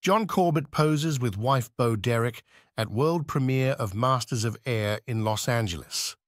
John Corbett poses with wife Bo Derek at world premiere of Masters of Air in Los Angeles.